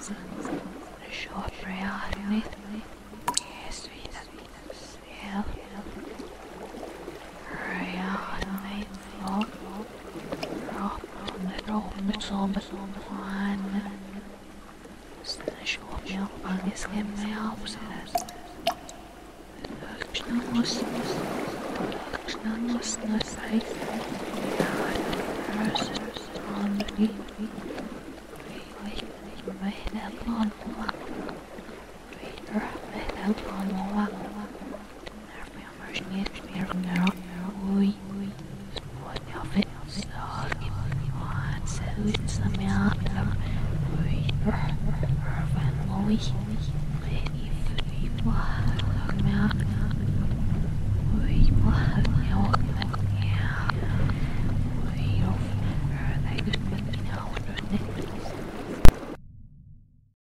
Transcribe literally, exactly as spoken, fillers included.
Shortreality. Yes, we have reality. Rock, rock, rock, sob, one. Short milk, man, is getting my house. Knus, knus, knus, I Honestly, we help on one. We help on one. Our members need to be there. We, what of it? So, give me one. So, it's a milk. We are family. We want milk. We want milk.